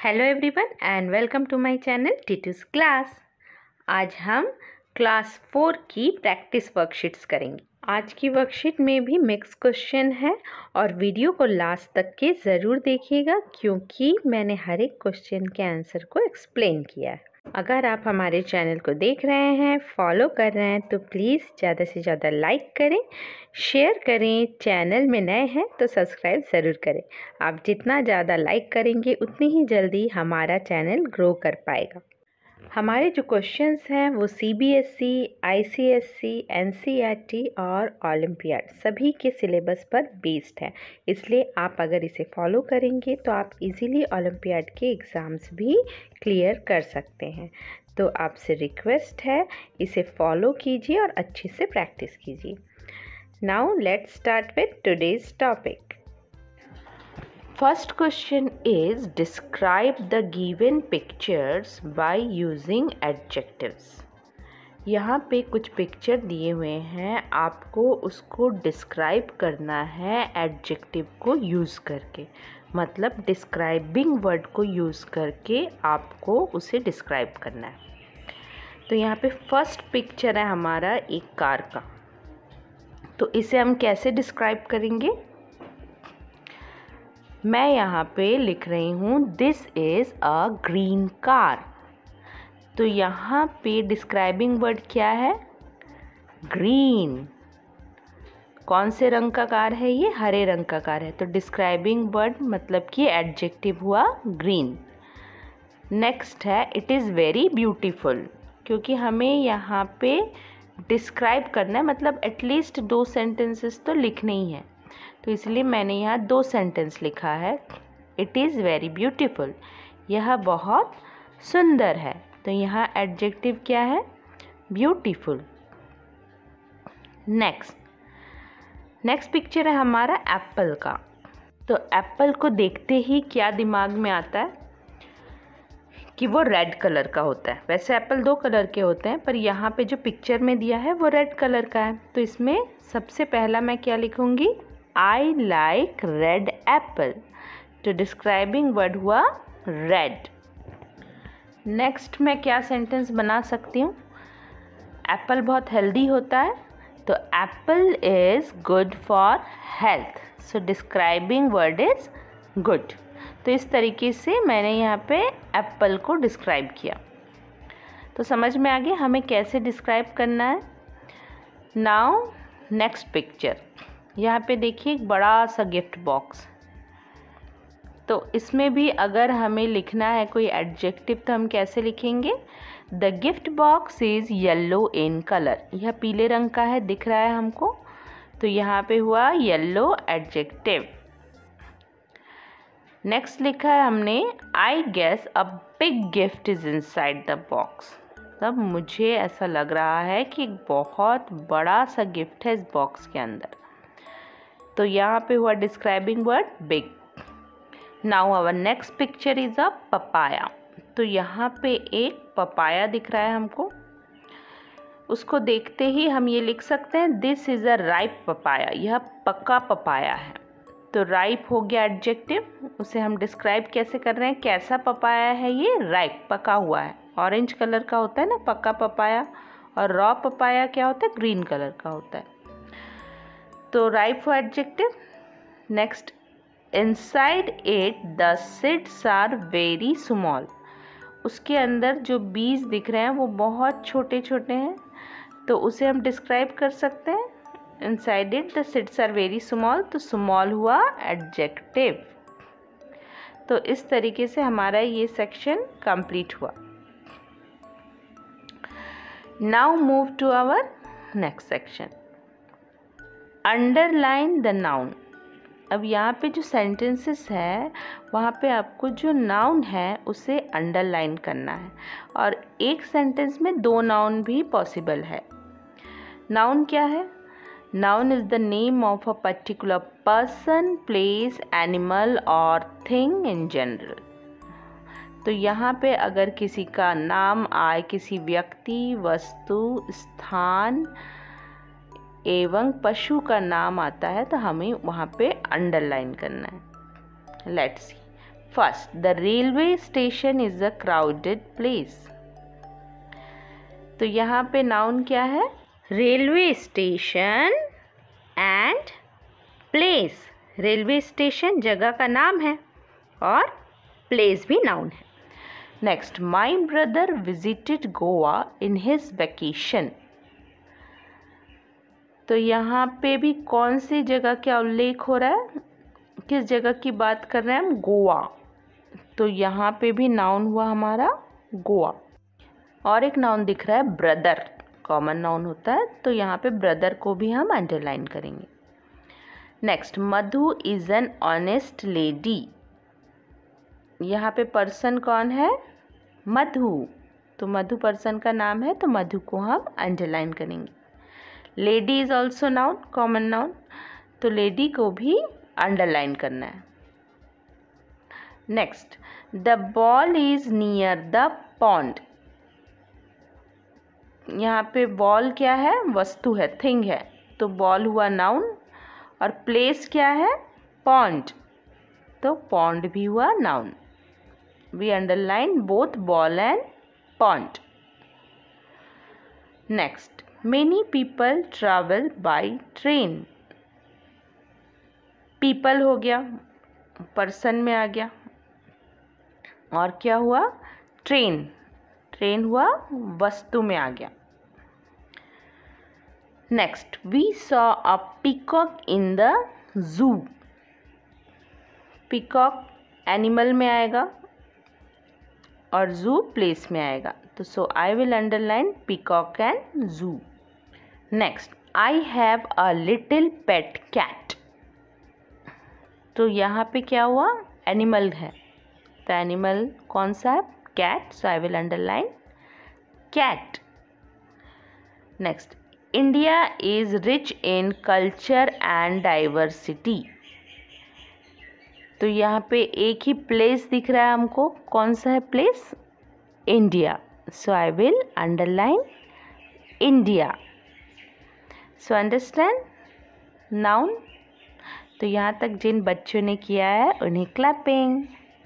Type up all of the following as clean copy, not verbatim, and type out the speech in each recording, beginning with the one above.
Hello everyone and welcome to my channel टीटूस class. आज हम क्लास 4 की प्रैक्टिस वर्कशीट्स करेंगे। आज की वर्कशीट में भी मिक्स क्वेश्चन है और वीडियो को लास्ट तक के ज़रूर देखिएगा क्योंकि मैंने हर एक क्वेश्चन के आंसर को एक्सप्लेन किया है। अगर आप हमारे चैनल को देख रहे हैं, फॉलो कर रहे हैं तो प्लीज़ ज़्यादा से ज़्यादा लाइक करें, शेयर करें। चैनल में नए हैं तो सब्सक्राइब ज़रूर करें। आप जितना ज़्यादा लाइक करेंगे उतनी ही जल्दी हमारा चैनल ग्रो कर पाएगा। हमारे जो क्वेश्चंस हैं वो CBSE, ICSE, NCERT और ओलंपियाड सभी के सिलेबस पर बेस्ड है। इसलिए आप अगर इसे फॉलो करेंगे तो आप इजीली ओलंपियाड के एग्ज़ाम्स भी क्लियर कर सकते हैं। तो आपसे रिक्वेस्ट है, इसे फॉलो कीजिए और अच्छे से प्रैक्टिस कीजिए। Now let's start with today's topic. First question is describe the given pictures by using adjectives। यहाँ पे कुछ पिक्चर दिए हुए हैं, आपको उसको डिस्क्राइब करना है एडजेक्टिव को यूज़ करके, मतलब डिस्क्राइबिंग वर्ड को यूज़ करके आपको उसे डिस्क्राइब करना है। तो यहाँ पे फर्स्ट पिक्चर है हमारा एक कार का, तो इसे हम कैसे डिस्क्राइब करेंगे? मैं यहाँ पे लिख रही हूँ this is a green car. तो यहाँ पे डिस्क्राइबिंग वर्ड क्या है? ग्रीन। कौन से रंग का कार है ये? हरे रंग का कार है। तो डिस्क्राइबिंग वर्ड मतलब कि एडजेक्टिव हुआ ग्रीन। नेक्स्ट है इट इज़ वेरी ब्यूटीफुल, क्योंकि हमें यहाँ पे डिस्क्राइब करना है, मतलब एटलीस्ट 2 सेंटेंसेस तो लिखने ही है। तो इसलिए मैंने यहाँ 2 सेंटेंस लिखा है। इट इज़ वेरी ब्यूटीफुल, यह बहुत सुंदर है। तो यहाँ एडजेक्टिव क्या है? ब्यूटीफुल। नेक्स्ट पिक्चर है हमारा एप्पल का। तो एप्पल को देखते ही क्या दिमाग में आता है कि वो रेड कलर का होता है। वैसे एप्पल 2 कलर के होते हैं, पर यहाँ पे जो पिक्चर में दिया है वो रेड कलर का है। तो इसमें सबसे पहला मैं क्या लिखूँगी? I like red apple। तो डिस्क्राइबिंग वर्ड हुआ रेड। नेक्स्ट मैं क्या सेंटेंस बना सकती हूँ? एप्पल बहुत हेल्दी होता है, तो apple is good for health. So describing word is good. तो इस तरीके से मैंने यहाँ पे एप्पल को डिस्क्राइब किया। तो समझ में आ गया हमें कैसे डिस्क्राइब करना है। नाउ नेक्स्ट पिक्चर, यहाँ पे देखिए एक बड़ा सा गिफ्ट बॉक्स। तो इसमें भी अगर हमें लिखना है कोई एडजेक्टिव तो हम कैसे लिखेंगे? The gift box is yellow in colour. यह पीले रंग का है, दिख रहा है हमको, तो यहाँ पे हुआ येलो एडजेक्टिव। नेक्स्ट लिखा है हमने I guess a big gift is inside the box. तब मुझे ऐसा लग रहा है कि बहुत बड़ा सा गिफ्ट है इस बॉक्स के अंदर। तो यहाँ पे हुआ describing word big. Now our next picture is a papaya. तो यहाँ पे एक पपाया दिख रहा है हमको, उसको देखते ही हम ये लिख सकते हैं this is a ripe papaya. यह पका पपाया है। तो राइप हो गया एडजेक्टिव, उसे हम डिस्क्राइब कैसे कर रहे हैं? कैसा पपाया है ये? राइप, पका हुआ है। ऑरेंज कलर का होता है ना पका पपाया, और रॉ पपाया क्या होता है? ग्रीन कलर का होता है। तो ripe for adjective. Next, inside it the seeds are very small. उसके अंदर जो बीज दिख रहे हैं वो बहुत छोटे छोटे हैं, तो उसे हम डिस्क्राइब कर सकते हैं inside it the seeds are very small. तो स्मॉल हुआ एडजेक्टिव। तो इस तरीके से हमारा ये सेक्शन कंप्लीट हुआ। Now move to our next section, underline the noun. अब यहाँ पे जो सेंटेंसेस है वहाँ पे आपको जो नाउन है उसे अंडरलाइन करना है, और एक सेंटेंस में 2 नाउन भी पॉसिबल है। नाउन क्या है? Noun is the name of a particular person, place, animal और थिंग इन जनरल। तो यहाँ पे अगर किसी का नाम आए, किसी व्यक्ति, वस्तु, स्थान एवं पशु का नाम आता है, तो हमें वहाँ पे अंडरलाइन करना है। Let's see, First, the railway station is a crowded place. तो यहाँ पे नाउन क्या है? Railway station and place. Railway station जगह का नाम है और प्लेस भी नाउन है. Next, my brother visited Goa in his vacation. तो यहाँ पे भी कौन सी जगह का उल्लेख हो रहा है? किस जगह की बात कर रहे हैं हम? गोवा. तो यहाँ पे भी नाउन हुआ हमारा गोवा. और एक नाउन दिख रहा है ब्रदर, कॉमन नाउन होता है, तो यहाँ पे ब्रदर को भी हम अंडरलाइन करेंगे. Next, Madhu is an honest lady. यहाँ पे पर्सन कौन है? मधु. तो मधु पर्सन का नाम है, तो मधु को हम अंडरलाइन करेंगे. Lady is also noun, common noun, तो लेडी को भी अंडरलाइन करना है. Next, the ball is near the pond. यहाँ पे बॉल क्या है? वस्तु है, थिंग है, तो बॉल हुआ नाउन. और प्लेस क्या है? पॉन्ड, तो पॉन्ड भी हुआ noun. We underline both ball and pond. Next, many people travel by train. People हो गया, पर्सन में आ गया, और क्या हुआ? ट्रेन. ट्रेन हुआ वस्तु में आ गया. Next, we saw a peacock in the zoo. Peacock animal में आएगा और जू प्लेस में आएगा, तो so I will underline peacock and zoo. Next, I have a little pet cat. तो यहाँ पे क्या हुआ? एनिमल है, तो एनिमल कौन सा है? Cat, so I will underline cat. Next, India is rich in culture and diversity. तो यहाँ पे एक ही प्लेस दिख रहा है हमको, कौन सा है place? India, so I will underline India. So understand noun. तो यहाँ तक जिन बच्चों ने किया है उन्हें clapping.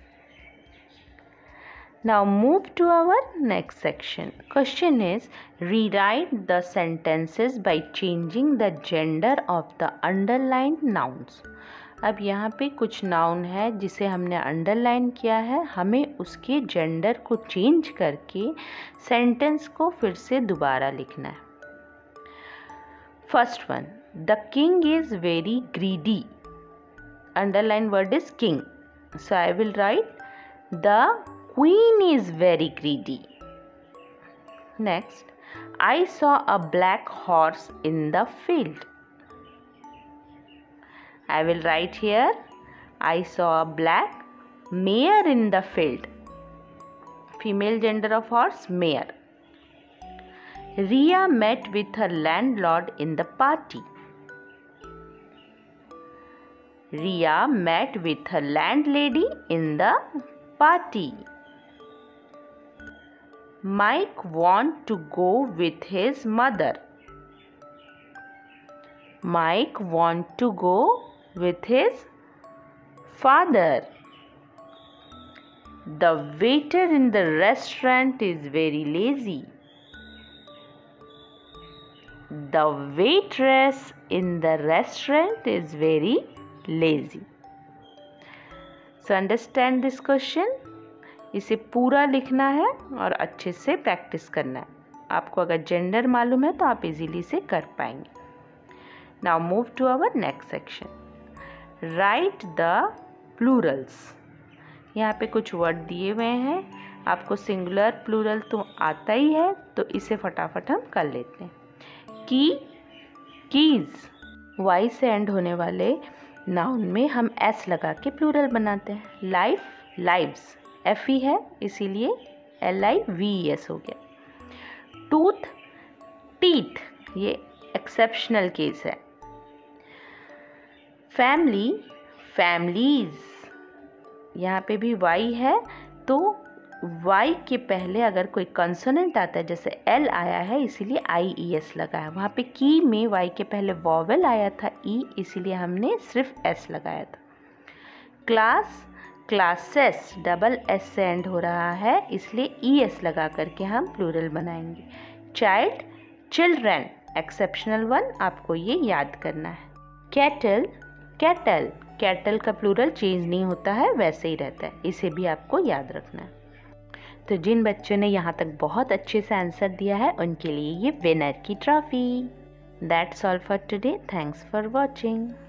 Now move to our next section. Question is, rewrite the sentences by changing the gender of the underlined nouns. अब यहाँ पे कुछ नाउन है जिसे हमने अंडरलाइन किया है, हमें उसके जेंडर को चेंज करके सेंटेंस को फिर से दोबारा लिखना है. First one, the king is very greedy. Underline word is king, so I will write the Queen is very greedy. Next, I saw a black horse in the field. I will write here, I saw a black mare in the field. Female gender of horse, mare. Ria met with her landlord in the party. Ria met with her landlady in the party. Mike want to go with his mother. Mike want to go with his father. The waiter in the restaurant is very lazy. The waitress in the restaurant is very lazy. So understand this question. इसे पूरा लिखना है और अच्छे से practice करना है. आपको अगर जेंडर मालूम है तो आप इजीली से कर पाएंगे. Now move to our next section. Write the plurals. यहाँ पे कुछ वर्ड दिए हुए हैं, आपको सिंगुलर प्लूरल तो आता ही है, तो इसे फटाफट हम कर लेते हैं. की, कीज. वाई से एंड होने वाले नाउन में हम एस लगा के प्लूरल बनाते हैं. Life, lives. एफ ई है इसीलिए LIVES हो गया. Tooth, teeth. ये एक्सेप्शनल केस है. Family, families. यहाँ पे भी वाई है, तो वाई के पहले अगर कोई कंसोनेंट आता है, जैसे L आया है इसीलिए IES लगा है. वहाँ पे की में वाई के पहले वॉवेल आया था E, इसीलिए हमने सिर्फ S लगाया था. क्लास, क्लासेस डबल एस से एंड हो रहा है, इसलिए ई एस लगा करके हम प्लूरल बनाएंगे। चाइल्ड, चिल्ड्रन, एक्सेप्शनल वन, आपको ये याद करना है। कैटल, कैटल, कैटल का प्लूरल चेंज नहीं होता है, वैसे ही रहता है, इसे भी आपको याद रखना है। तो जिन बच्चों ने यहाँ तक बहुत अच्छे से आंसर दिया है उनके लिए ये विनर की trophy. That's all for today, thanks for watching.